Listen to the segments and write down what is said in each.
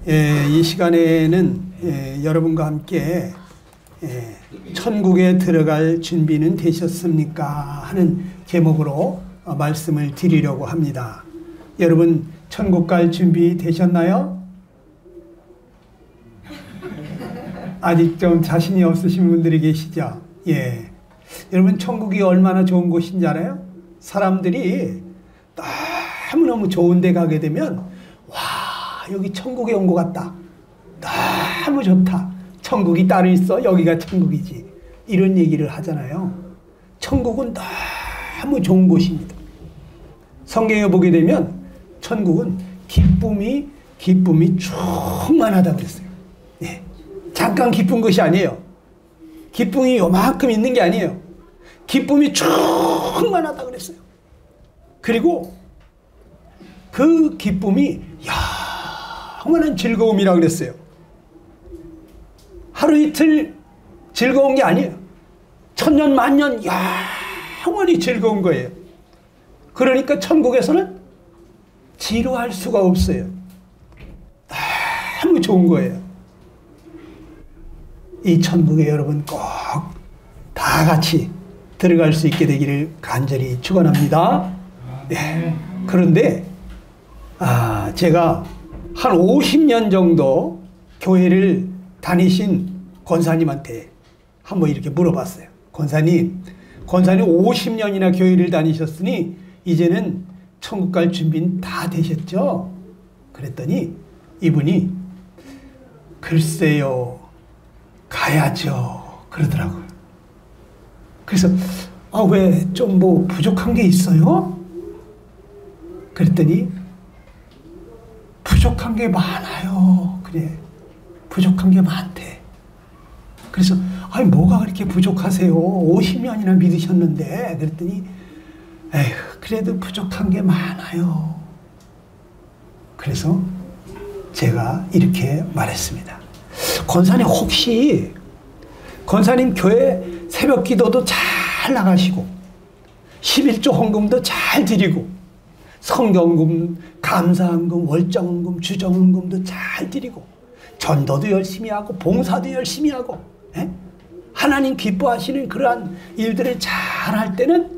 이 시간에는 여러분과 함께 천국에 들어갈 준비는 되셨습니까? 하는 제목으로 말씀을 드리려고 합니다. 여러분 천국 갈 준비 되셨나요? 아직 좀 자신이 없으신 분들이 계시죠? 예. 여러분 천국이 얼마나 좋은 곳인지 알아요? 사람들이 너무너무 좋은 데 가게 되면 와, 여기 천국에 온 것 같다. 너무 좋다. 천국이 따로 있어. 여기가 천국이지. 이런 얘기를 하잖아요. 천국은 너무 좋은 곳입니다. 성경에 보게 되면 천국은 기쁨이 충만하다고 그랬어요. 네. 잠깐 기쁜 것이 아니에요. 기쁨이 요만큼 있는 게 아니에요. 기쁨이 충만하다고 그랬어요. 그리고 그 기쁨이 영원한 즐거움이라고 그랬어요. 하루 이틀 즐거운 게 아니에요. 천년 만년 영원히 즐거운 거예요. 그러니까 천국에서는 지루할 수가 없어요. 너무 좋은 거예요. 이 천국에 여러분 꼭 다 같이 들어갈 수 있게 되기를 간절히 축원합니다. 네. 그런데 제가 한 50년 정도 교회를 다니신 권사님한테 한번 이렇게 물어봤어요. 권사님 50년이나 교회를 다니셨으니 이제는 천국 갈 준비는 다 되셨죠? 그랬더니 이분이 글쎄요, 가야죠 그러더라고요. 그래서 왜 좀 뭐 부족한 게 있어요? 그랬더니 부족한 게 많아요. 그래, 부족한 게 많대. 그래서 뭐가 그렇게 부족하세요? 50년이나 믿으셨는데. 그랬더니 그래도 부족한 게 많아요. 그래서 제가 이렇게 말했습니다. 권사님, 혹시 권사님 교회 새벽 기도도 잘 나가시고 11조 헌금도 잘 드리고 성경금, 감사헌금, 월정헌금, 주정헌금도 잘 드리고 전도도 열심히 하고 봉사도 열심히 하고 하나님 기뻐하시는 그러한 일들을 잘 할 때는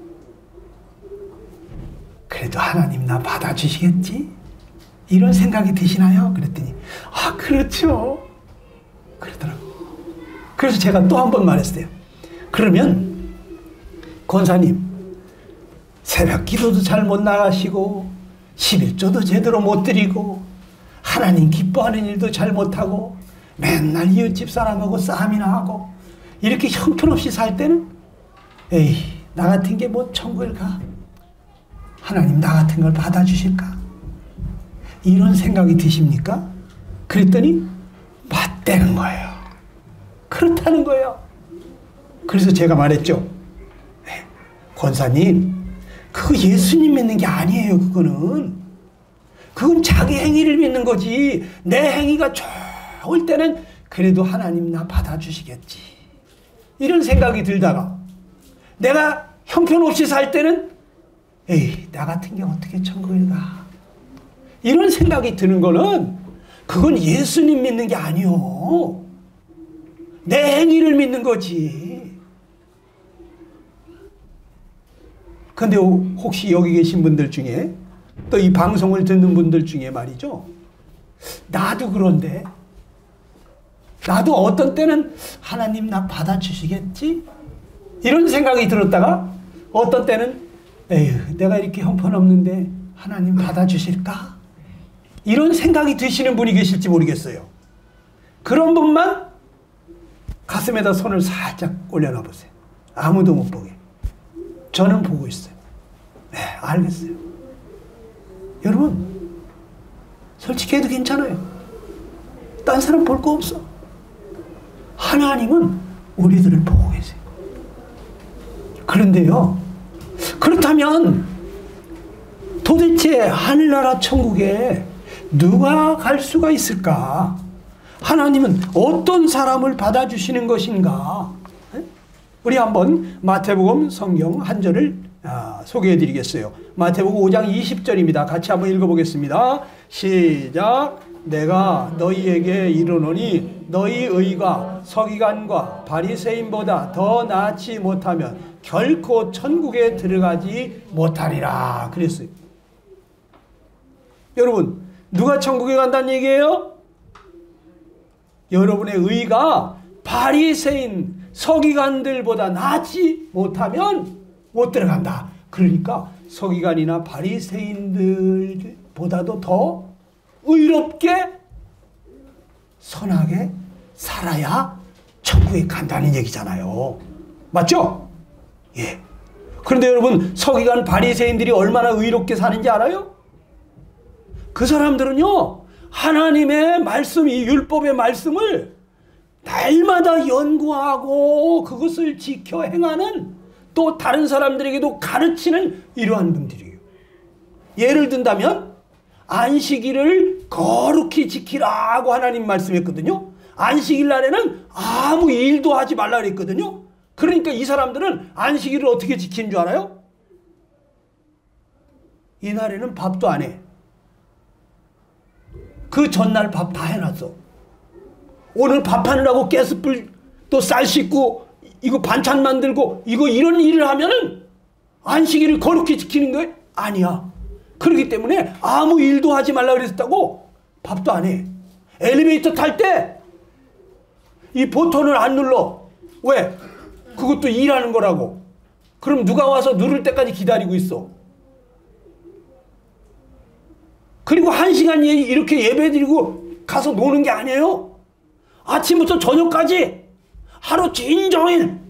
그래도 하나님 나 받아주시겠지? 이런 생각이 드시나요? 그랬더니 그렇죠. 그러더라고요. 그래서 제가 또 한 번 말했어요. 그러면 권사님 새벽 기도도 잘 못 나가시고 11조도 제대로 못 드리고 하나님 기뻐하는 일도 잘 못하고 맨날 이웃집 사람하고 싸움이나 하고 이렇게 형편없이 살 때는 나 같은 게 뭐 천국을 가? 하나님 나 같은 걸 받아주실까? 이런 생각이 드십니까? 그랬더니 맞다는 거예요. 그렇다는 거예요. 그래서 제가 말했죠. 권사님, 그거 예수님 믿는 게 아니에요. 그건 자기 행위를 믿는 거지. 내 행위가 좋을 때는 그래도 하나님 나 받아주시겠지. 이런 생각이 들다가 내가 형편없이 살 때는 나 같은 게 어떻게 천국을 가? 이런 생각이 드는 거는 그건 예수님 믿는 게 아니요. 내 행위를 믿는 거지. 근데 혹시 여기 계신 분들 중에 또 이 방송을 듣는 분들 중에 말이죠. 나도 그런데 나도 어떤 때는 하나님 나 받아주시겠지? 이런 생각이 들었다가 어떤 때는 내가 이렇게 형편없는데 하나님 받아주실까? 이런 생각이 드시는 분이 계실지 모르겠어요. 그런 분만 가슴에다 손을 살짝 올려놔 보세요. 아무도 못 보게. 저는 보고 있어요. 알겠어요. 여러분 솔직히 해도 괜찮아요. 딴 사람 볼 거 없어. 하나님은 우리들을 보고 계세요. 그런데요, 그렇다면 도대체 하늘나라 천국에 누가 갈 수가 있을까? 하나님은 어떤 사람을 받아주시는 것인가? 우리 한번 마태복음 성경 한 절을 소개해 드리겠어요. 마태복음 5장 20절입니다. 같이 한번 읽어보겠습니다. 시작. 내가 너희에게 이르노니 너희 의가 서기관과 바리새인보다 더 낫지 못하면 결코 천국에 들어가지 못하리라 그랬어요. 여러분, 누가 천국에 간다는 얘기예요? 여러분의 의가 바리새인 서기관들보다 낫지 못하면 못 들어간다. 그러니까 서기관이나 바리새인들보다도 더 의롭게 선하게 살아야 천국에 간다는 얘기잖아요. 맞죠? 예. 그런데 여러분, 서기관 바리새인들이 얼마나 의롭게 사는지 알아요? 그 사람들은요, 하나님의 말씀, 이 율법의 말씀을 날마다 연구하고 그것을 지켜 행하는, 또 다른 사람들에게도 가르치는 이러한 분들이에요. 예를 든다면 안식일을 거룩히 지키라고 하나님 말씀했거든요. 안식일 날에는 아무 일도 하지 말라 그랬거든요. 그러니까 이 사람들은 안식일을 어떻게 지키는 줄 알아요? 이날에는 밥도 안 해. 그 전날 밥 다 해놨어. 오늘 밥하느라고 가스불 또 쌀 씻고 이거 반찬 만들고 이런 일을 하면은 안식일을 거룩히 지키는 거예요? 아니야. 그렇기 때문에 아무 일도 하지 말라 그랬다고 밥도 안 해. 엘리베이터 탈 때 이 버튼을 안 눌러. 왜? 그것도 일하는 거라고. 그럼 누가 와서 누를 때까지 기다리고 있어. 그리고 1시간 이렇게 예배드리고 가서 노는 게 아니에요. 아침부터 저녁까지 하루 종일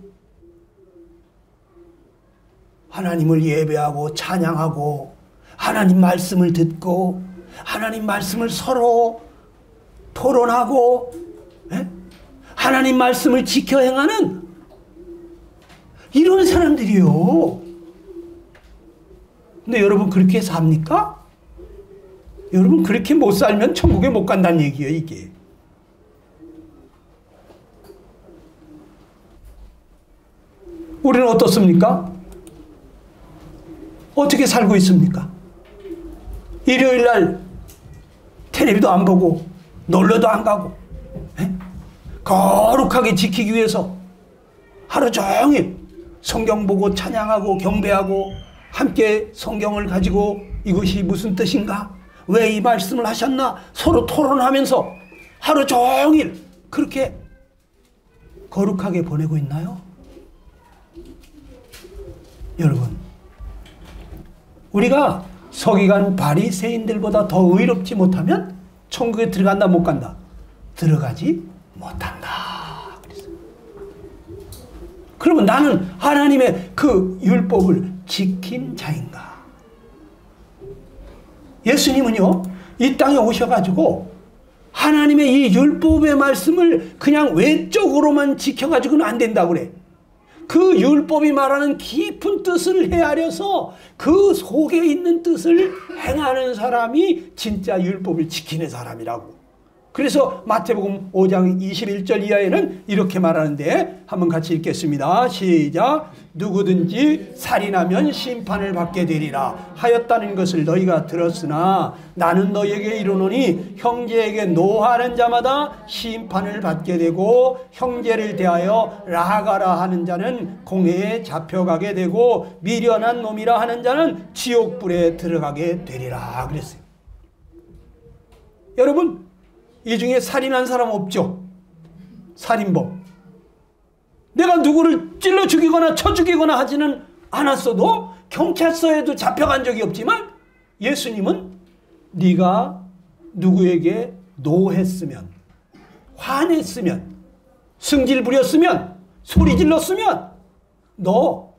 하나님을 예배하고 찬양하고 하나님 말씀을 듣고 하나님 말씀을 서로 토론하고, 예? 하나님 말씀을 지켜 행하는 이런 사람들이요. 근데 여러분 그렇게 삽니까? 여러분 그렇게 못 살면 천국에 못 간다는 얘기예요, 이게. 우리는 어떻습니까? 어떻게 살고 있습니까? 일요일 날 텔레비도 안 보고 놀러도 안 가고, 에? 거룩하게 지키기 위해서 하루 종일 성경 보고 찬양하고 경배하고 함께 성경을 가지고 이것이 무슨 뜻인가? 왜 이 말씀을 하셨나? 서로 토론하면서 하루 종일 그렇게 거룩하게 보내고 있나요? 여러분, 우리가 서기관 바리새인들보다 더 의롭지 못하면 천국에 들어간다 못 간다? 들어가지 못한다 그랬어요. 그러면 나는 하나님의 그 율법을 지킨 자인가? 예수님은요, 이 땅에 오셔가지고 하나님의 이 율법의 말씀을 그냥 외적으로만 지켜가지고는 안 된다고 그래. 그 율법이 말하는 깊은 뜻을 헤아려서 그 속에 있는 뜻을 행하는 사람이 진짜 율법을 지키는 사람이라고. 그래서 마태복음 5장 21절 이하에는 이렇게 말하는데, 한번 같이 읽겠습니다. 시작. 누구든지 살인하면 심판을 받게 되리라 하였다는 것을 너희가 들었으나 나는 너희에게 이르노니 형제에게 노하는 자마다 심판을 받게 되고 형제를 대하여 라가라 하는 자는 공회에 잡혀가게 되고 미련한 놈이라 하는 자는 지옥불에 들어가게 되리라 그랬어요. 여러분, 이 중에 살인한 사람 없죠? 살인범. 내가 누구를 찔러 죽이거나 쳐 죽이거나 하지는 않았어도 경찰서에도 잡혀간 적이 없지만 예수님은 네가 누구에게 노했으면, 화냈으면, 승질 부렸으면, 소리 질렀으면 너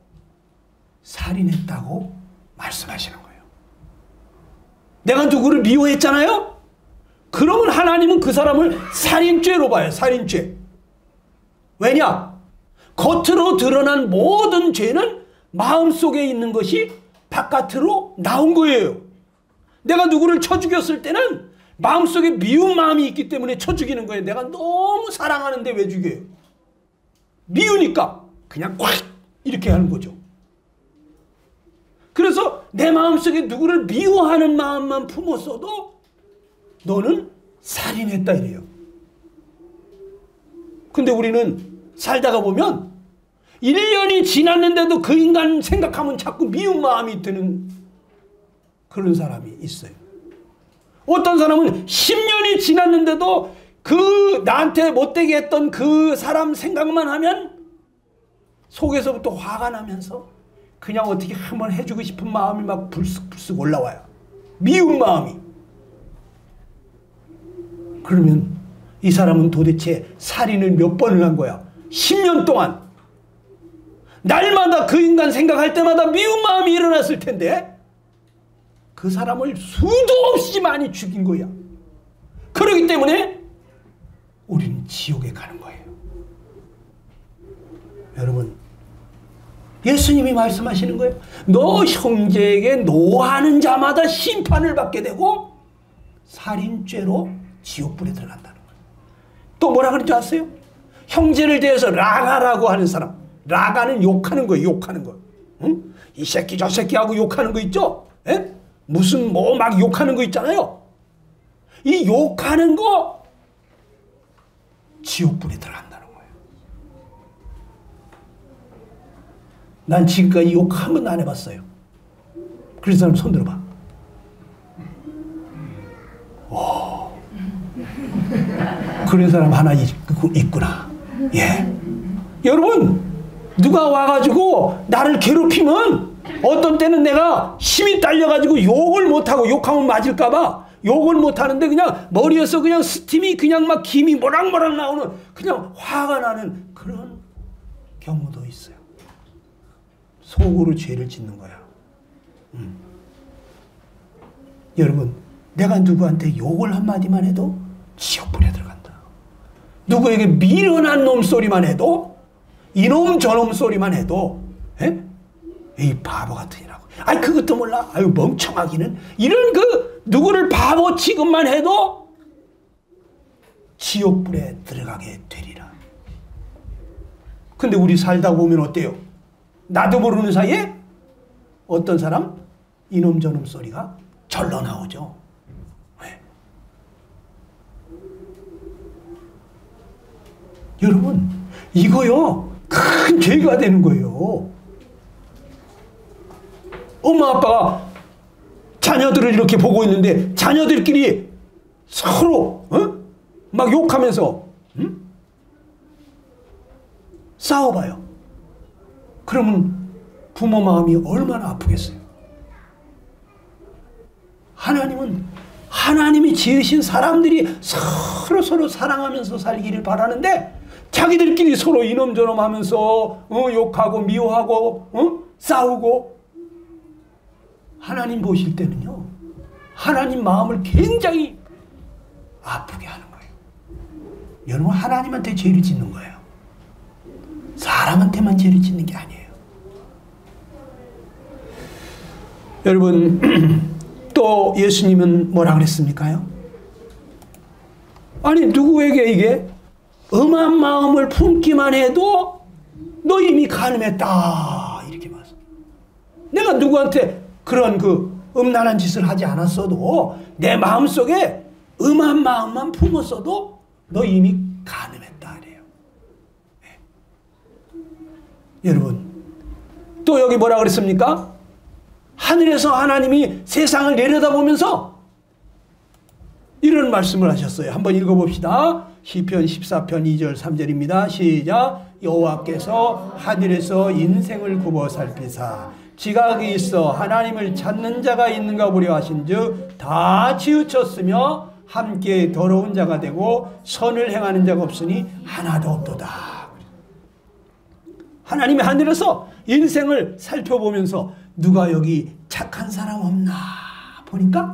살인했다고 말씀하시는 거예요. 내가 누구를 미워했잖아요? 그러면 하나님은 그 사람을 살인죄로 봐요. 살인죄. 왜냐? 겉으로 드러난 모든 죄는 마음속에 있는 것이 바깥으로 나온 거예요. 내가 누구를 쳐 죽였을 때는 마음속에 미운 마음이 있기 때문에 쳐 죽이는 거예요. 내가 너무 사랑하는데 왜 죽여요? 미우니까 그냥 꽉 이렇게 하는 거죠. 그래서 내 마음속에 누구를 미워하는 마음만 품었어도 너는 살인했다 이래요. 근데 우리는 살다가 보면 1년이 지났는데도 그 인간 생각하면 자꾸 미운 마음이 드는 그런 사람이 있어요. 어떤 사람은 10년이 지났는데도 그 나한테 못되게 했던 그 사람 생각만 하면 속에서부터 화가 나면서 그냥 어떻게 한번 해주고 싶은 마음이 막 불쑥불쑥 올라와요. 미운 마음이. 그러면 이 사람은 도대체 살인을 몇 번을 한 거야? 10년 동안. 날마다 그 인간 생각할 때마다 미운 마음이 일어났을 텐데 그 사람을 수도 없이 많이 죽인 거야. 그렇기 때문에 우리는 지옥에 가는 거예요. 여러분, 예수님이 말씀하시는 거예요. 너 형제에게 노하는 자마다 심판을 받게 되고 살인죄로 지옥불에 들어간다는 거예요. 또 뭐라 그러는지 아세요? 형제를 대해서 라가라고 하는 사람. 라가는 욕하는 거예요. 욕하는 거. 응? 이 새끼 저 새끼 하고 욕하는 거 있죠? 에? 무슨 뭐 막 욕하는 거 있잖아요. 이 욕하는 거 지옥불에 들어간다는 거예요. 난 지금까지 욕 한 번도 안 해봤어요. 그런 사람 손 들어봐. 오. 그런 사람 하나 있구나. 예. 여러분, 누가 와가지고 나를 괴롭히면 어떤 때는 내가 힘이 딸려가지고 욕을 못하고 욕하면 맞을까봐 욕을 못하는데 그냥 머리에서 그냥 스팀이 그냥 막 김이 모락모락 나오는 그냥 화가 나는 그런 경우도 있어요. 속으로 죄를 짓는 거야. 여러분, 내가 누구한테 욕을 한마디만 해도 지옥불에 들어간다. 누구에게 미련한 놈 소리만 해도 이놈 저놈 소리만 해도 이 바보 같으니라고. 아이 그것도 몰라. 아유 멍청하기는. 이런 그 누구를 바보 취급만 해도 지옥불에 들어가게 되리라. 근데 우리 살다 보면 어때요? 나도 모르는 사이에 어떤 사람 이놈 저놈 소리가 절로 나오죠. 왜? 여러분 이거요 큰 죄가 되는 거예요. 엄마 아빠가 자녀들을 이렇게 보고 있는데 자녀들끼리 서로 막 욕하면서 싸워봐요. 그러면 부모 마음이 얼마나 아프겠어요. 하나님은 하나님이 지으신 사람들이 서로 사랑하면서 살기를 바라는데 자기들끼리 서로 이놈저놈 하면서 욕하고 미워하고 싸우고. 하나님 보실 때는요 하나님 마음을 굉장히 아프게 하는 거예요. 여러분 하나님한테 죄를 짓는 거예요. 사람한테만 죄를 짓는 게 아니에요. 여러분 또 예수님은 뭐라 그랬습니까요? 아니 누구에게 이게 엄한 마음을 품기만 해도 너 이미 간음했다 이렇게 말씀. 내가 누구한테 그런 그 음란한 짓을 하지 않았어도 내 마음속에 음한 마음만 품었어도 너 이미 간음했다 그래요. 네. 여러분 또 여기 뭐라 그랬습니까? 하늘에서 하나님이 세상을 내려다보면서 이런 말씀을 하셨어요. 한번 읽어봅시다. 시편 14편 2절 3절입니다. 시작. 여호와께서 하늘에서 인생을 굽어 살피사 지각이 있어 하나님을 찾는 자가 있는가 보려 하신즉 다 치우쳤으며 함께 더러운 자가 되고 선을 행하는 자가 없으니 하나도 없도다. 하나님이 하늘에서 인생을 살펴보면서 누가 여기 착한 사람 없나 보니까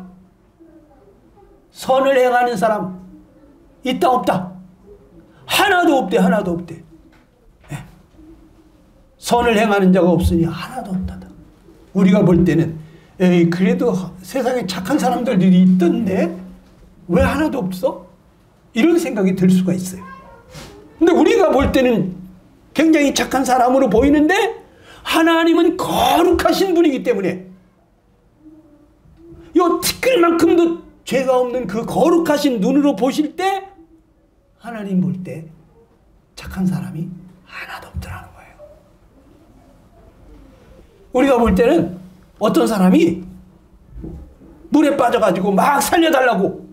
선을 행하는 사람 있다 없다? 하나도 없대. 하나도 없대. 네. 선을 행하는 자가 없으니 하나도 없다. 우리가 볼 때는 에이 그래도 세상에 착한 사람들이 있던데 왜 하나도 없어? 이런 생각이 들 수가 있어요. 근데 우리가 볼 때는 굉장히 착한 사람으로 보이는데 하나님은 거룩하신 분이기 때문에 요 티끌만큼도 죄가 없는 그 거룩하신 눈으로 보실 때 하나님 볼 때 착한 사람이 하나도 없더라는 거예요. 우리가 볼 때는 어떤 사람이 물에 빠져가지고 막 살려달라고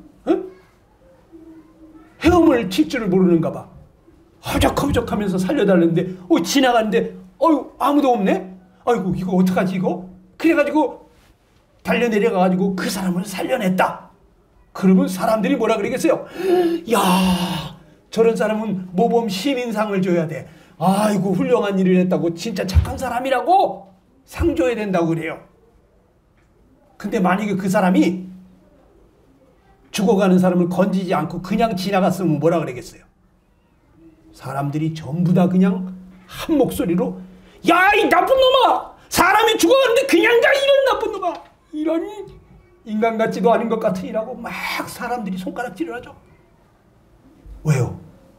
헤엄을 칠 줄을 모르는가 봐. 허적허적하면서 살려달라는데 지나가는데 아무도 없네? 아이고 이거 어떡하지 이거? 그래가지고 달려내려가가지고 그 사람을 살려냈다. 그러면 사람들이 뭐라 그러겠어요? 야, 저런 사람은 모범 시민상을 줘야 돼. 아이고 훌륭한 일을 했다고, 진짜 착한 사람이라고 상 줘야 된다고 그래요. 근데 만약에 그 사람이 죽어가는 사람을 건지지 않고 그냥 지나갔으면 뭐라 그러겠어요? 사람들이 전부 다 그냥 한 목소리로 야, 이 나쁜 놈아! 사람이 죽어가는데 그냥 가, 이런 나쁜 놈아! 이런 인간 같지도 않은 것 같으니라고 막 사람들이 손가락질을 하죠. 왜요?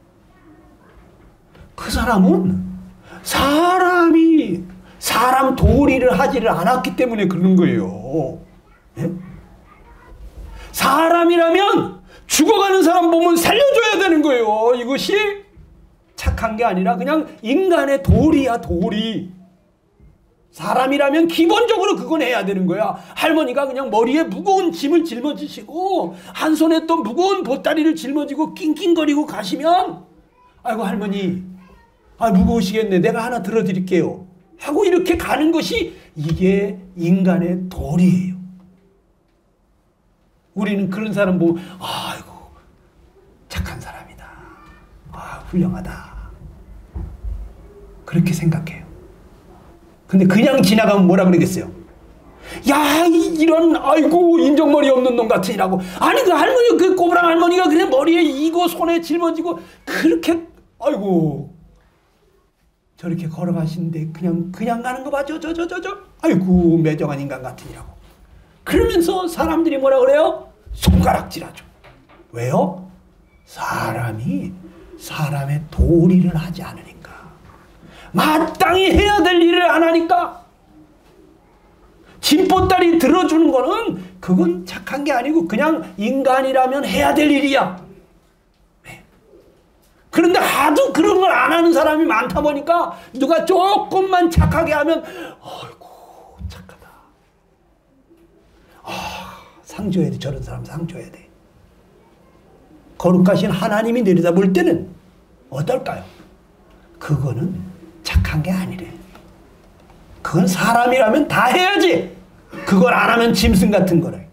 그 사람은 사람 도리를 하지를 않았기 때문에 그러는 거예요. 예? 사람이라면 죽어가는 사람 보면 살려줘야 되는 거예요. 이것이 착한 게 아니라 그냥 인간의 도리야, 도리. 사람이라면 기본적으로 그건 해야 되는 거야. 할머니가 그냥 머리에 무거운 짐을 짊어지시고 한 손에 또 무거운 보따리를 짊어지고 낑낑거리고 가시면 아이고 할머니, 무거우시겠네, 내가 하나 들어드릴게요 하고 이렇게 가는 것이 이게 인간의 도리예요. 우리는 그런 사람 보면 아이고 착한 사람이다, 훌륭하다, 그렇게 생각해요. 근데 그냥 지나가면 뭐라 그러겠어요? 야, 이런 아이고 인정머리 없는 놈 같으니라고. 아니 그 할머니, 그 꼬부랑 할머니가 그냥 머리에 이고 손에 짊어지고 그렇게 아이고 저렇게 걸어가시는데 그냥 가는 거 봐. 저 아이고 매정한 인간 같으니라고. 그러면서 사람들이 뭐라 그래요? 손가락질하죠. 왜요? 사람이 사람의 도리를 하지 않으니까, 마땅히 해야 될 일을 안 하니까. 짐보따리 들어주는 거는 그건 착한 게 아니고 그냥 인간이라면 해야 될 일이야. 그런데 하도 그런 걸 안 하는 사람이 많다 보니까 누가 조금만 착하게 하면 아이고 착하다, 상 줘야 돼, 저런 사람 상 줘야 돼. 거룩하신 하나님이 내려다볼 때는 어떨까요? 그거는 착한 게 아니래. 그건 사람이라면 다 해야지. 그걸 안 하면 짐승 같은 거래.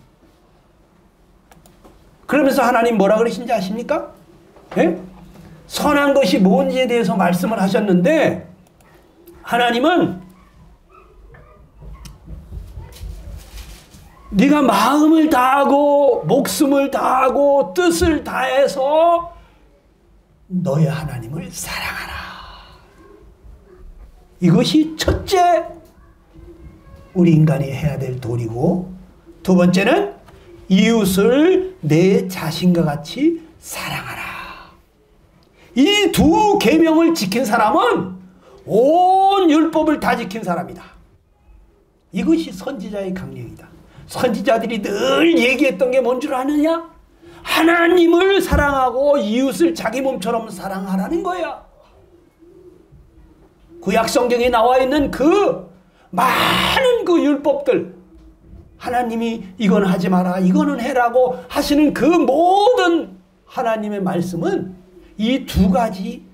그러면서 하나님 뭐라 그러신지 아십니까? 예? 선한 것이 뭔지에 대해서 말씀을 하셨는데, 하나님은 네가 마음을 다하고 목숨을 다하고 뜻을 다해서 너의 하나님을 사랑하라. 이것이 첫째 우리 인간이 해야 될 도리고, 두 번째는 이웃을 내 자신과 같이 사랑하라. 이 두 계명을 지킨 사람은 온 율법을 다 지킨 사람이다. 이것이 선지자의 강령이다. 선지자들이 늘 얘기했던 게 뭔 줄 아느냐? 하나님을 사랑하고 이웃을 자기 몸처럼 사랑하라는 거야. 구약 성경에 나와 있는 그 많은 그 율법들, 하나님이 이건 하지 마라, 이거는 해라고 하시는 그 모든 하나님의 말씀은 이 두 가지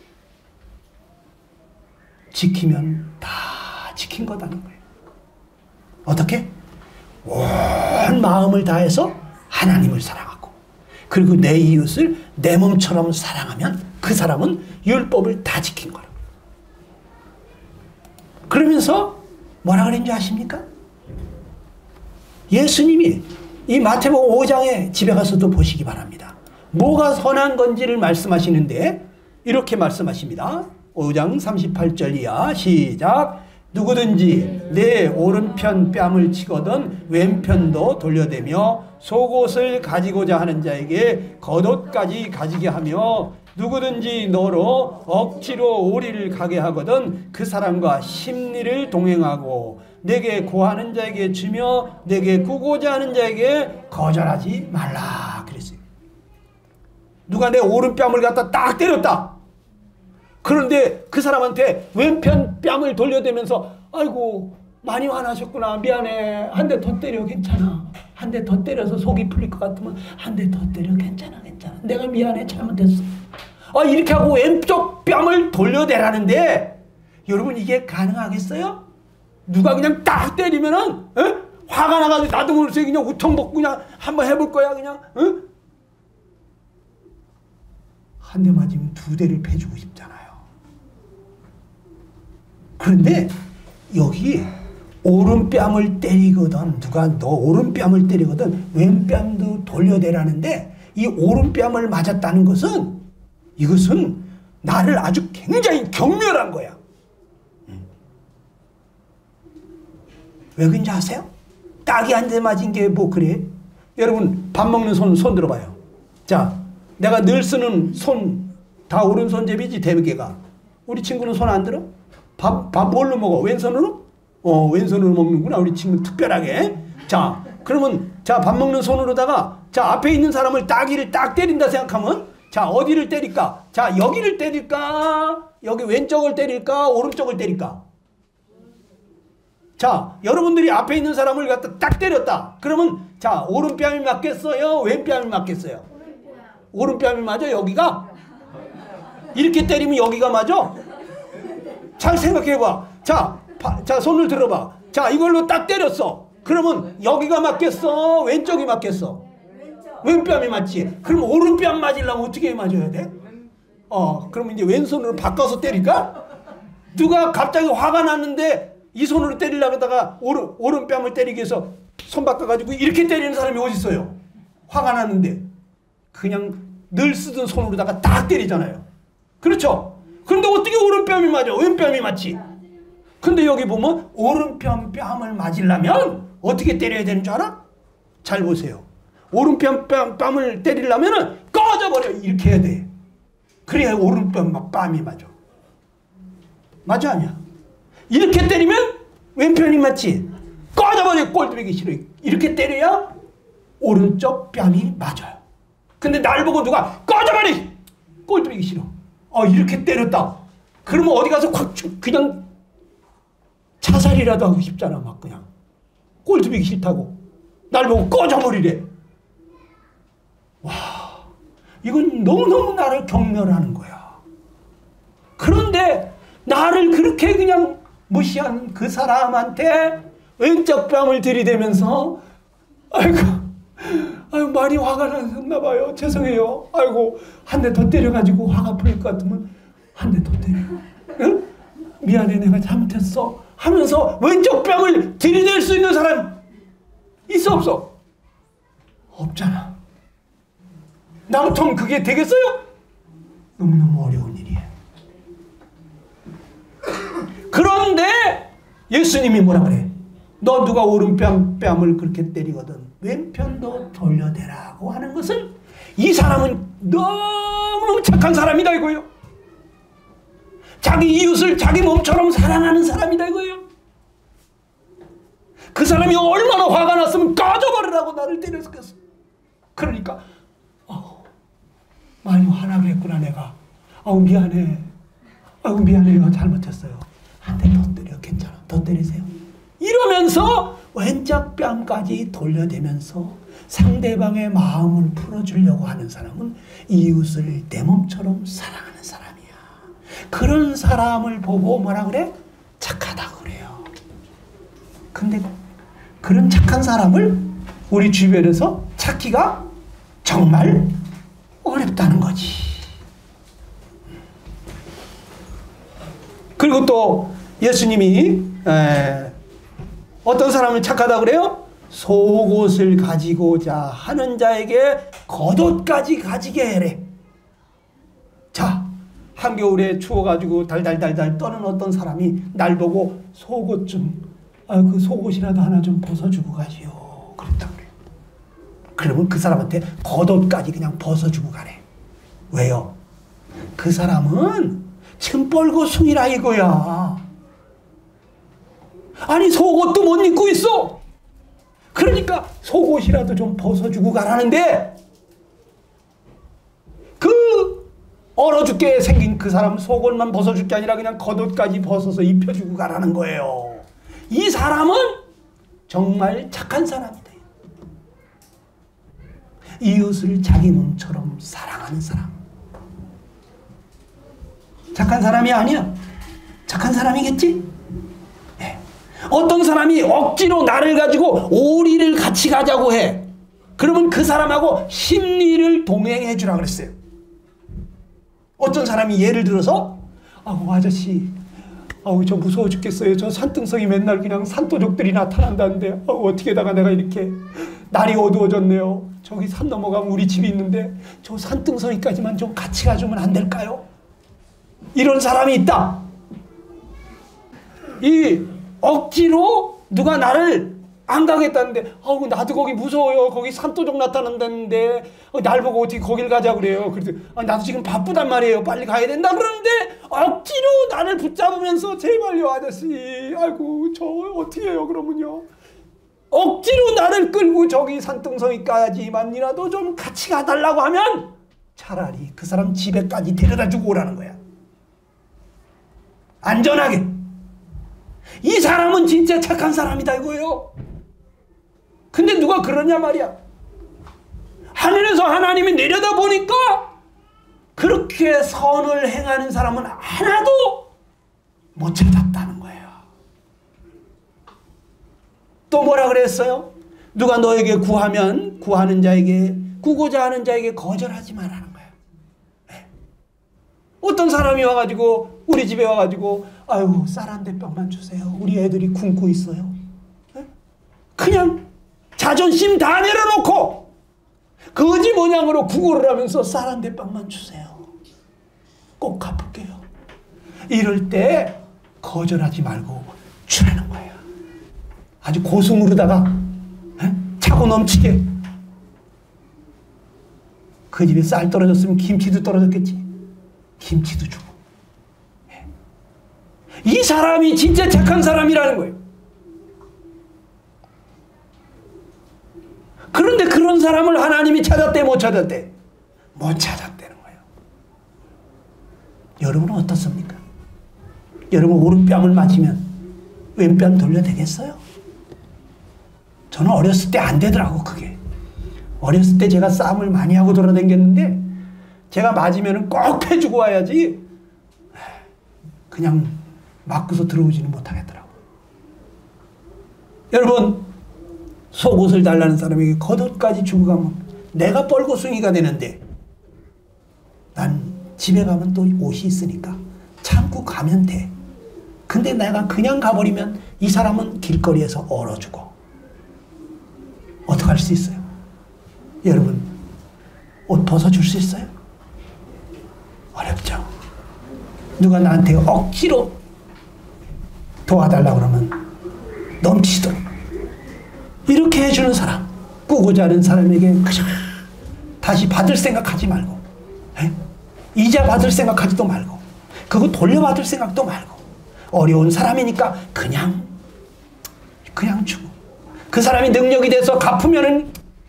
지키면 다 지킨 거다는 거예요. 어떻게? 온 마음을 다해서 하나님을 사랑하고, 그리고 내 이웃을 내 몸처럼 사랑하면 그 사람은 율법을 다 지킨 거라. 그러면서 뭐라 그랬는지 아십니까? 예수님이 이 마태복음 5장에 집에 가서도 보시기 바랍니다. 뭐가 선한 건지를 말씀하시는데 이렇게 말씀하십니다. 5장 38절 이하 시작. 누구든지 내 오른편 뺨을 치거든 왼편도 돌려대며 속옷을 가지고자 하는 자에게 겉옷까지 가지게 하며 누구든지 너로 억지로 오리를 가게 하거든 그 사람과 심리를 동행하고 내게 구하는 자에게 주며 내게 구고자 하는 자에게 거절하지 말라 그랬어요. 누가 내 오른뺨을 갖다 딱 때렸다. 그런데 그 사람한테 왼편 뺨을 돌려대면서 아이고 많이 화나셨구나 미안해 한 대 더 때려 괜찮아 한 대 더 때려서 속이 풀릴 것 같으면 한 대 더 때려 괜찮아 내가 미안해 잘못했어 이렇게 하고 왼쪽 뺨을 돌려대라는데 여러분 이게 가능하겠어요? 누가 그냥 딱 때리면은 화가 나가지고 나도 모르게 그냥 우통 먹고 그냥 한번 해볼 거야 그냥 한 대 맞으면 두 대를 패주고 싶잖아요. 그런데 여기 오른뺨을 때리거든 누가 너 오른뺨을 때리거든 왼뺨도 돌려대라는데 이 오른뺨을 맞았다는 것은 이것은 나를 아주 굉장히 경멸한 거야. 왜 그런지 아세요? 딱이 한 대 맞은 게 뭐 그래? 여러분 밥 먹는 손 들어봐요. 자 내가 늘 쓰는 손 다 오른손잡이지 대개가. 우리 친구는 손 안 들어? 밥 뭘로 먹어? 왼손으로? 왼손으로 먹는구나 우리 친구 특별하게. 자 그러면 자 밥 먹는 손으로다가 자 앞에 있는 사람을 따기를 딱 때린다 생각하면 자 어디를 때릴까? 자 여기를 때릴까? 여기 왼쪽을 때릴까? 오른쪽을 때릴까? 자 여러분들이 앞에 있는 사람을 갖다 딱 때렸다. 그러면 자 오른뺨이 맞겠어요? 왼뺨이 맞겠어요? 오른뺨이 맞아 여기가? 이렇게 때리면 여기가 맞아? 잘 생각해봐. 자 손을 들어봐. 자 이걸로 딱 때렸어. 그러면 여기가 맞겠어? 왼쪽이 맞겠어? 왼뺨이 맞지? 그럼 오른뺨 맞으려면 어떻게 맞아야 돼? 그러면 이제 왼손으로 바꿔서 때릴까? 누가 갑자기 화가 났는데 이 손으로 때리려고 하다가 오른뺨을 때리기 위해서 손 바꿔가지고 이렇게 때리는 사람이 어디 있어요? 화가 났는데 그냥 늘 쓰던 손으로다가 딱 때리잖아요. 그렇죠? 그런데 어떻게 오른뺨이 맞아? 왼뺨이 맞지? 근데 여기 보면 오른뺨을 맞으려면 어떻게 때려야 되는 줄 알아? 잘 보세요. 오른뺨을 때리려면 꺼져버려 이렇게 해야 돼. 그래야 오른뺨이 맞아. 맞아 아니야? 이렇게 때리면 왼편이 맞지? 꺼져버려 꼴뚜기 싫어. 이렇게 때려야 오른쪽 뺨이 맞아요. 근데 날 보고 누가 꺼져버려 꼴뚜기 싫어. 이렇게 때렸다. 그러면 어디 가서 그냥 자살이라도 하고 싶잖아. 막 그냥 꼴뚜기 싫다고 날 보고 꺼져버리래. 와 이건 너무너무 나를 경멸하는 거야. 그런데 나를 그렇게 그냥 무시한 그 사람한테 왼쪽 뺨을 들이대면서 아이고 많이 화가 나셨나 봐요. 죄송해요. 아이고 한 대 더 때려가지고 화가 풀릴 것 같으면 한 대 더 때려. 응? 미안해 내가 잘못했어 하면서 왼쪽 뺨을 들이댈 수 있는 사람 있어 없어? 없잖아. 나 같으면 그게 되겠어요? 너무너무 어려운 일이에요. 그런데 예수님이 뭐라 그래? 너 누가 오른뺨을 그렇게 때리거든 왼편도 돌려대라고 하는 것은 이 사람은 너무너무 착한 사람이다 이거예요. 자기 이웃을 자기 몸처럼 사랑하는 사람이다 이거예요. 그 사람이 얼마나 화가 났으면 꺼져버리라고 나를 때렸겠어. 그러니까 많이 화나게 했구나 내가. 미안해. 미안해요. 잘못했어요. 한 대 더 때려. 괜찮아. 더 때리세요. 이러면서 왼쪽 뺨까지 돌려대면서 상대방의 마음을 풀어주려고 하는 사람은 이웃을 내 몸처럼 사랑하는 사람이야. 그런 사람을 보고 뭐라 그래? 착하다고 그래요. 근데 그런 착한 사람을 우리 주변에서 찾기가 정말 어렵다는 거지. 그리고 또 예수님이 어떤 사람을 착하다 그래요? 속옷을 가지고자 하는 자에게 겉옷까지 가지게 해래. 자, 한겨울에 추워가지고 달달달달 떠는 어떤 사람이 날 보고 속옷 그 속옷이라도 하나 좀 벗어주고 가시오. 그랬다 그래요. 그러면 그 사람한테 겉옷까지 그냥 벗어주고 가래. 왜요? 그 사람은 침 뻘고 숭이라 이거야. 아니 속옷도 못 입고 있어. 그러니까 속옷이라도 좀 벗어주고 가라는데 그 얼어 죽게 생긴 그 사람 속옷만 벗어줄 게 아니라 그냥 겉옷까지 벗어서 입혀주고 가라는 거예요. 이 사람은 정말 착한 사람이다. 이웃을 자기 몸처럼 사랑하는 사람. 착한 사람이 아니야. 착한 사람이겠지? 네. 어떤 사람이 억지로 나를 가지고 오리를 같이 가자고 해. 그러면 그 사람하고 심리를 동행해 주라 그랬어요. 어떤 사람이 예를 들어서 아저씨 저 무서워 죽겠어요. 저 산등성이 맨날 그냥 산도적들이 나타난다는데 어떻게다가 내가 이렇게 날이 어두워졌네요. 저기 산 넘어가면 우리 집이 있는데 저 산등성이까지만 좀 같이 가주면 안 될까요? 이런 사람이 있다. 이 억지로 누가 나를 안 가겠다는데 나도 거기 무서워요. 거기 산도적 나타난다는데 날 보고 어떻게 거길 가자 그래요. 그래서 나도 지금 바쁘단 말이에요. 빨리 가야 된다 그러는데 억지로 나를 붙잡으면서 제발요 아저씨 아이고 저 어떻게 해요 그러면요. 억지로 나를 끌고 저기 산등성이까지만이라도 좀 같이 가달라고 하면 차라리 그 사람 집에까지 데려다 주고 오라는 거야. 안전하게. 이 사람은 진짜 착한 사람이다 이거예요. 근데 누가 그러냐 말이야. 하늘에서 하나님이 내려다보니까 그렇게 선을 행하는 사람은 하나도 못 찾았다는 거예요. 또 뭐라 그랬어요? 누가 너에게 구하면 구하는 자에게 구고자 하는 자에게 거절하지 말라는 거예요. 네. 어떤 사람이 와가지고 우리 집에 와가지고 아유 쌀 한 대병만 주세요. 우리 애들이 굶고 있어요. 네? 그냥 자존심 다 내려놓고 거지 모양으로 구걸을 하면서 쌀 한 대병만 주세요. 꼭 갚을게요. 이럴 때 거절하지 말고 주라는 거예요. 아주 고승으로다가 차고 넘치게. 그 집에 쌀 떨어졌으면 김치도 떨어졌겠지. 김치도 주고. 이 사람이 진짜 착한 사람이라는 거예요. 그런데 그런 사람을 하나님이 찾았대 못 찾았대? 못 찾았다는 거예요. 여러분은 어떻습니까? 여러분 오른뺨을 맞으면 왼뺨 돌려대겠어요? 저는 어렸을 때 안 되더라고 그게. 어렸을 때 제가 싸움을 많이 하고 돌아다녔는데 제가 맞으면 꼭 패주고 와야지 그냥 맞고서 들어오지는 못하겠더라고. 여러분 속옷을 달라는 사람에게 겉옷까지 주고 가면 내가 뻘고숭이가 되는데 난 집에 가면 또 옷이 있으니까 참고 가면 돼. 근데 내가 그냥 가버리면 이 사람은 길거리에서 얼어 죽어. 어떻게 할 수 있어요? 여러분 옷 벗어줄 수 있어요? 어렵죠. 누가 나한테 억지로 도와달라고 그러면 넘치도록 이렇게 해주는 사람, 꾸고자 하는 사람에게 그저 다시 받을 생각하지 말고 이자 받을 생각하지도 말고 그거 돌려받을 생각도 말고 어려운 사람이니까 그냥 주고 그 사람이 능력이 돼서 갚으면은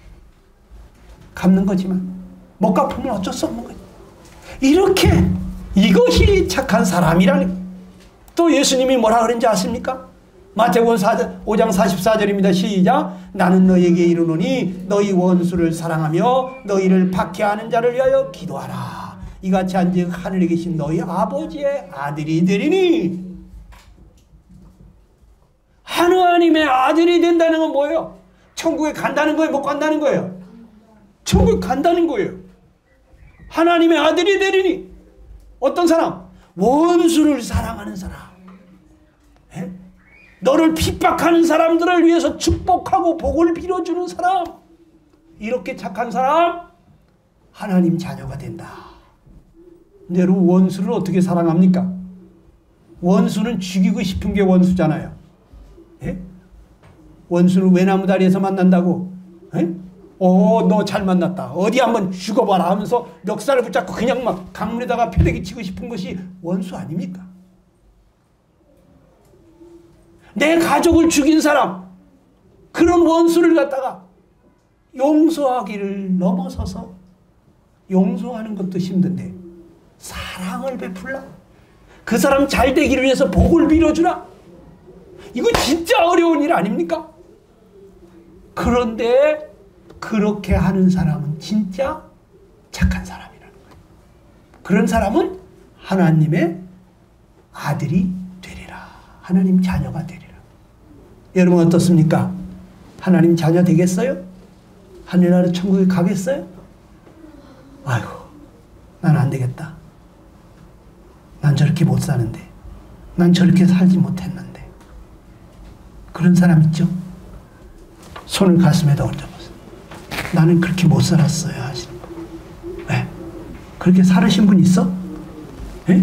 갚는 거지만 못 갚으면 어쩔 수 없는 거예요. 이렇게 이것이 착한 사람이라는. 또 예수님이 뭐라 그런지 아십니까? 마태복음 5장 44절입니다. 시작. 나는 너희에게 이르노니 너희 원수를 사랑하며 너희를 박해하는 자를 위하여 기도하라. 이같이 한즉 하늘에 계신 너희 아버지의 아들이 되리니. 하나님의 아들이 된다는 건 뭐예요? 천국에 간다는 거예요? 못 간다는 거예요? 천국에 간다는 거예요. 하나님의 아들이 되리니. 어떤 사람? 원수를 사랑하는 사람. 에? 너를 핍박하는 사람들을 위해서 축복하고 복을 빌어주는 사람. 이렇게 착한 사람 하나님 자녀가 된다. 근데 여러분 원수를 어떻게 사랑합니까? 원수는 죽이고 싶은 게 원수잖아요. 에? 원수를 외나무 다리에서 만난다고 너 잘 만났다. 어디 한번 죽어봐라 하면서 멱살을 붙잡고 그냥 막 강물에다가 패대기 치고 싶은 것이 원수 아닙니까? 내 가족을 죽인 사람, 그런 원수를 갖다가 용서하기를 넘어서서 용서하는 것도 힘든데 사랑을 베풀라? 그 사람 잘 되기를 위해서 복을 빌어주라? 이거 진짜 어려운 일 아닙니까? 그런데 그렇게 하는 사람은 진짜 착한 사람이라는 거예요. 그런 사람은 하나님의 아들이 되리라. 하나님 자녀가 되리라. 여러분 어떻습니까? 하나님 자녀 되겠어요? 하늘나라 천국에 가겠어요? 아이고, 난 안 되겠다. 난 저렇게 못 사는데. 난 저렇게 살지 못했는데. 그런 사람 있죠? 손을 가슴에다 얹어보세요. 나는 그렇게 못 살았어요 하시는 분. 네. 그렇게 살으신 분 있어? 네?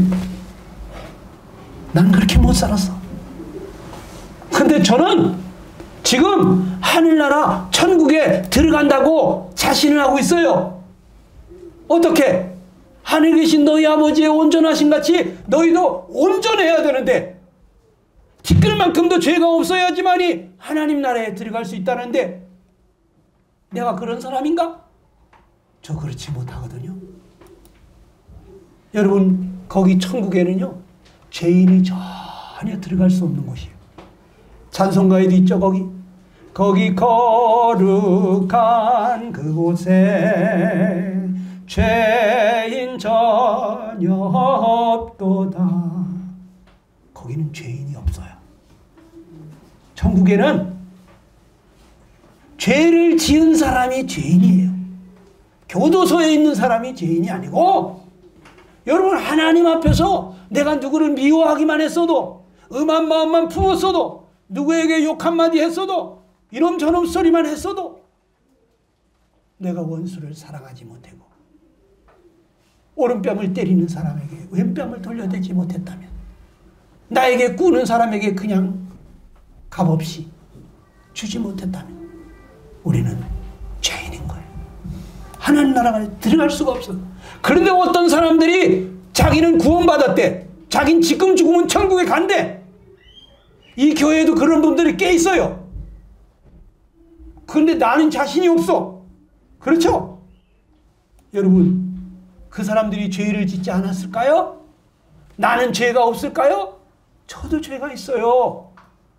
난 그렇게 못 살았어. 근데 저는 지금 하늘나라 천국에 들어간다고 자신을 하고 있어요. 어떻게? 하늘에 계신 너희 아버지의 온전하신 같이 너희도 온전해야 되는데, 티끌만큼도 죄가 없어야지만이 하나님 나라에 들어갈 수 있다는데, 내가 그런 사람인가? 저 그렇지 못하거든요. 여러분, 거기 천국에는요, 죄인이 전혀 들어갈 수 없는 곳이에요. 찬송가에도 있죠, 거기. 거기 거룩한 그곳에 죄인 전혀 없도다. 거기는 죄인이 없어요. 천국에는 죄를 지은 사람이 죄인이에요. 교도소에 있는 사람이 죄인이 아니고, 여러분 하나님 앞에서 내가 누구를 미워하기만 했어도, 음한 마음만 품었어도, 누구에게 욕 한마디 했어도, 이놈 저놈 소리만 했어도, 내가 원수를 사랑하지 못하고 오른뺨을 때리는 사람에게 왼뺨을 돌려대지 못했다면, 나에게 꾸는 사람에게 그냥 값없이 주지 못했다면 우리는 죄인인 거예요. 하나님 나라가 들어갈 수가 없어. 그런데 어떤 사람들이 자기는 구원받았대, 자기는 지금 죽으면 천국에 간대. 이 교회에도 그런 분들이 꽤 있어요. 그런데 나는 자신이 없어. 그렇죠? 여러분, 그 사람들이 죄를 짓지 않았을까요? 나는 죄가 없을까요? 저도 죄가 있어요.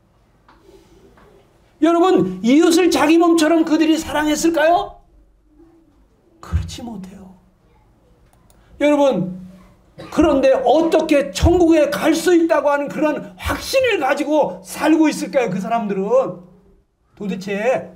여러분, 이웃을 자기 몸처럼 그들이 사랑했을까요? 그렇지 못해요. 여러분, 그런데 어떻게 천국에 갈 수 있다고 하는 그런 확신을 가지고 살고 있을까요? 그 사람들은 도대체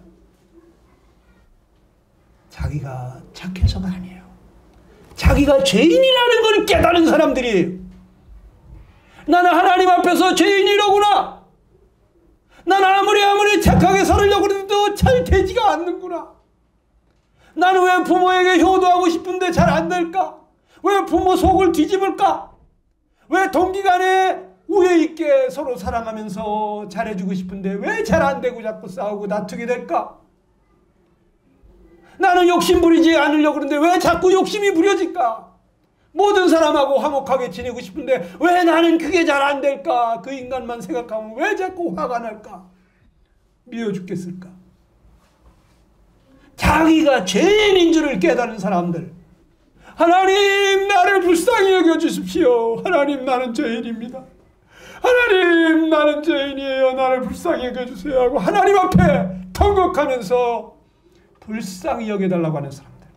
자기가 착해서가 아니에요. 자기가 죄인이라는 걸 깨달은 사람들이, 나는 하나님 앞에서 죄인이로구나, 나는 아무리 착하게 살으려고 해도 잘 되지가 않는구나, 나는 왜 부모에게 효도하고 싶은데 잘 안 될까, 왜 부모 속을 뒤집을까, 왜 동기간에 우애 있게 서로 사랑하면서 잘해주고 싶은데 왜 잘 안 되고 자꾸 싸우고 다투게 될까, 나는 욕심 부리지 않으려고 그러는데 왜 자꾸 욕심이 부려질까, 모든 사람하고 화목하게 지내고 싶은데 왜 나는 그게 잘 안 될까, 그 인간만 생각하면 왜 자꾸 화가 날까, 미워 죽겠을까. 자기가 죄인인 줄을 깨달은 사람들, 하나님 나를 불쌍히 여겨주십시오, 하나님 나는 죄인입니다, 하나님 나는 죄인이에요, 나를 불쌍히 여겨주세요 하고 하나님 앞에 통곡하면서 불쌍히 여겨달라고 하는 사람들,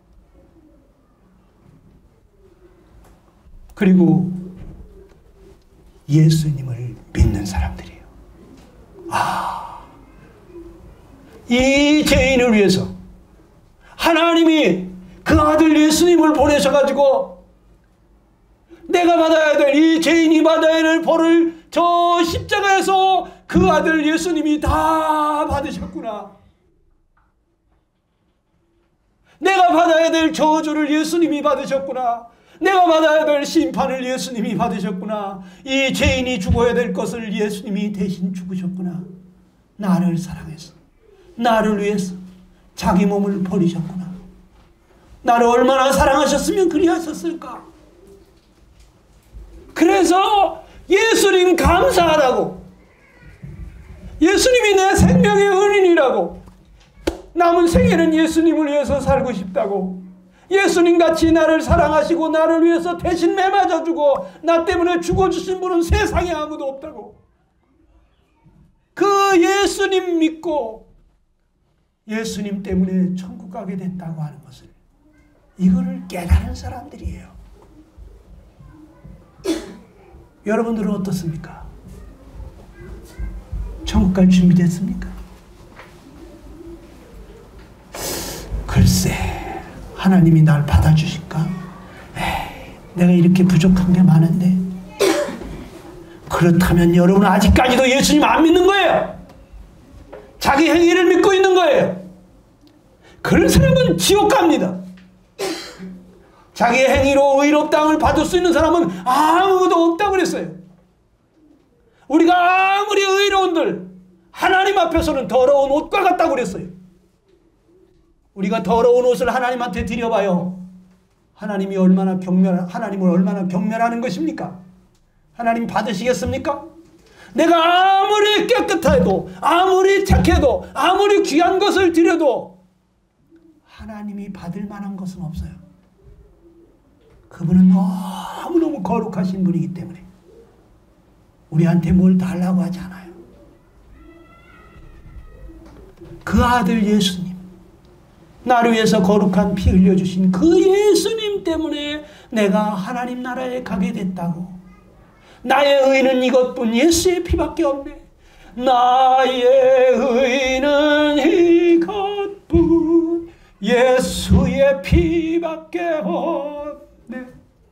그리고 예수님을 믿는 사람들이에요. 이 죄인을 위해서 하나님이 그 아들 예수님을 보내셔가지고 내가 받아야 될, 이 죄인이 받아야 될 벌을 저 십자가에서 그 아들 예수님이 다 받으셨구나, 내가 받아야 될 저주를 예수님이 받으셨구나, 내가 받아야 될 심판을 예수님이 받으셨구나, 이 죄인이 죽어야 될 것을 예수님이 대신 죽으셨구나, 나를 사랑해서 나를 위해서 자기 몸을 버리셨구나, 나를 얼마나 사랑하셨으면 그리하셨을까. 그래서 예수님 감사하다고, 예수님이 내 생명의 은인이라고, 남은 생애는 예수님을 위해서 살고 싶다고, 예수님같이 나를 사랑하시고 나를 위해서 대신 매맞아주고 나 때문에 죽어주신 분은 세상에 아무도 없다고, 그 예수님 믿고 예수님 때문에 천국 가게 됐다고 하는 것을, 이거를 깨달은 사람들이에요. 여러분들은 어떻습니까? 천국 갈 준비됐습니까? 글쎄, 하나님이 날 받아주실까? 에이, 내가 이렇게 부족한 게 많은데. 그렇다면 여러분은 아직까지도 예수님 안 믿는 거예요. 자기 행위를 믿고 있는 거예요. 그런 사람은 지옥 갑니다. 자기의 행위로 의롭다함을 받을 수 있는 사람은 아무도 없다고 그랬어요. 우리가 아무리 의로운들 하나님 앞에서는 더러운 옷과 같다고 그랬어요. 우리가 더러운 옷을 하나님한테 드려봐요. 하나님을 얼마나 경멸하는 것입니까? 하나님 받으시겠습니까? 내가 아무리 깨끗해도, 아무리 착해도, 아무리 귀한 것을 드려도 하나님이 받을 만한 것은 없어요. 그분은 너무너무 거룩하신 분이기 때문에 우리한테 뭘 달라고 하지 않아요. 그 아들 예수님, 나를 위해서 거룩한 피 흘려주신 그 예수님 때문에 내가 하나님 나라에 가게 됐다고. 나의 의는 이것뿐, 예수의 피밖에 없네. 나의 의는 이것뿐, 예수의 피밖에 없네.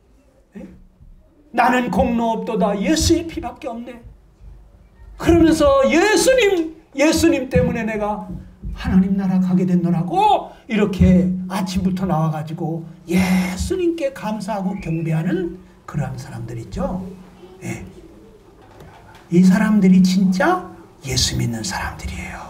나는 공로 없도다, 예수의 피밖에 없네. 그러면서 예수님 때문에 내가 하나님 나라 가게 됐노라고 이렇게 아침부터 나와가지고 예수님께 감사하고 경배하는 그러한 사람들 있죠. 예. 이 사람들이 진짜 예수 믿는 사람들이에요.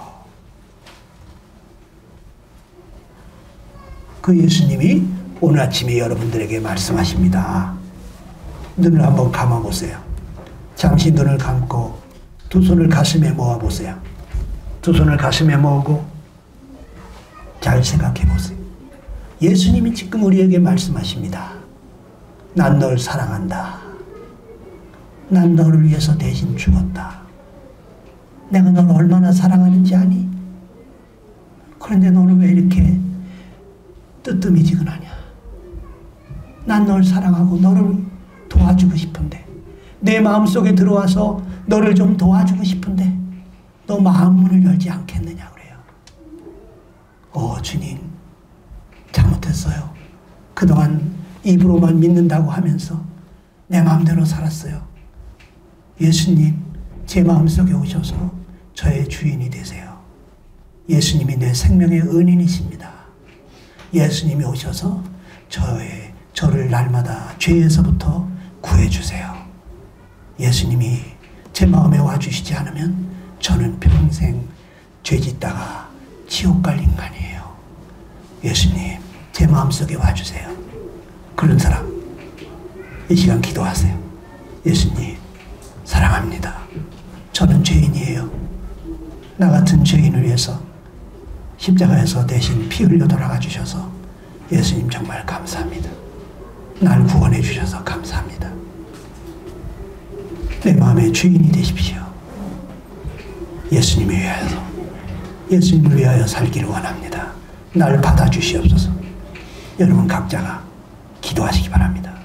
그 예수님이 오늘 아침에 여러분들에게 말씀하십니다. 눈을 한번 감아보세요. 잠시 눈을 감고 두 손을 가슴에 모아보세요. 두 손을 가슴에 모으고 잘 생각해보세요. 예수님이 지금 우리에게 말씀하십니다. 난 널 사랑한다. 난 너를 위해서 대신 죽었다. 내가 널 얼마나 사랑하는지 아니? 그런데 너는 왜 이렇게 뜨뜨미지근하냐? 난 널 사랑하고 너를 도와주고 싶은데, 내 마음속에 들어와서 너를 좀 도와주고 싶은데 너 마음 문을 열지 않겠느냐 그래요. 주님, 잘못했어요. 그동안 입으로만 믿는다고 하면서 내 마음대로 살았어요. 예수님, 제 마음속에 오셔서 저의 주인이 되세요. 예수님이 내 생명의 은인이십니다. 예수님이 오셔서 저를 날마다 죄에서부터 구해주세요. 예수님이 제 마음에 와주시지 않으면 저는 평생 죄짓다가 지옥 갈 인간이에요. 예수님, 제 마음속에 와주세요. 그런 사람 이 시간 기도하세요. 예수님, 사랑합니다. 저는 죄인이에요. 나 같은 죄인을 위해서 십자가에서 대신 피 흘려 돌아가 주셔서 예수님 정말 감사합니다. 날 구원해 주셔서 감사합니다. 내 마음의 주인이 되십시오. 예수님을 위하여 살기를 원합니다. 날 받아주시옵소서. 여러분 각자가 기도하시기 바랍니다.